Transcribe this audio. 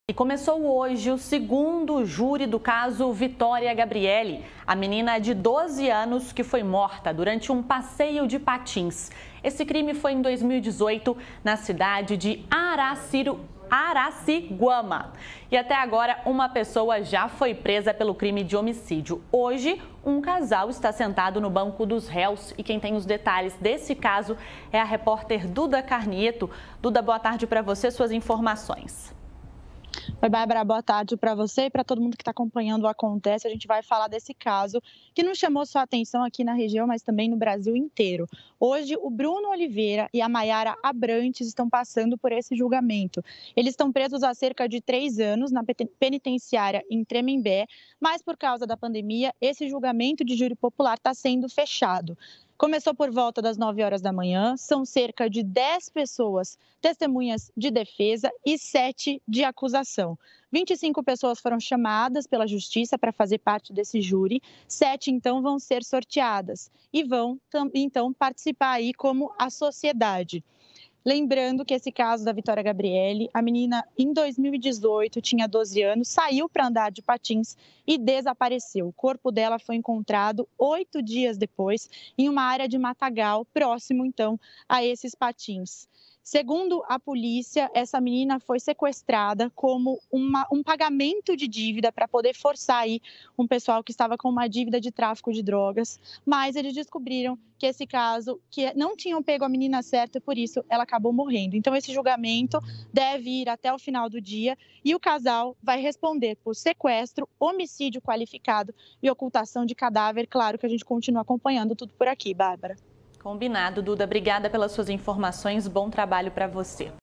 E começou hoje o segundo júri do caso Vitória Gabriele, a menina de 12 anos que foi morta durante um passeio de patins. Esse crime foi em 2018 na cidade de Araçiguama. E até agora, uma pessoa já foi presa pelo crime de homicídio. Hoje, um casal está sentado no banco dos réus e quem tem os detalhes desse caso é a repórter Duda Carnieto. Duda, boa tarde para você, suas informações. Oi, Bárbara, boa tarde para você e para todo mundo que está acompanhando o Acontece. A gente vai falar desse caso que não chamou só atenção aqui na região, mas também no Brasil inteiro. Hoje, o Bruno Oliveira e a Maiara Abrantes estão passando por esse julgamento. Eles estão presos há cerca de 3 anos na penitenciária em Tremembé, mas por causa da pandemia, esse julgamento de júri popular está sendo fechado. Começou por volta das 9 horas da manhã, são cerca de 10 pessoas testemunhas de defesa e 7 de acusação. 25 pessoas foram chamadas pela Justiça para fazer parte desse júri, 7 então vão ser sorteadas e vão então participar aí como a sociedade. Lembrando que esse caso da Vitória Gabriele, a menina em 2018 tinha 12 anos, saiu para andar de patins e desapareceu. O corpo dela foi encontrado 8 dias depois em uma área de matagal, próximo então a esses patins. Segundo a polícia, essa menina foi sequestrada como um pagamento de dívida para poder forçar aí um pessoal que estava com uma dívida de tráfico de drogas, mas eles descobriram que esse caso, que não tinham pego a menina certa, por isso ela acabou morrendo. Então esse julgamento deve ir até o final do dia e o casal vai responder por sequestro, homicídio qualificado e ocultação de cadáver. Claro que a gente continua acompanhando tudo por aqui, Bárbara. Combinado, Duda. Obrigada pelas suas informações. Bom trabalho para você.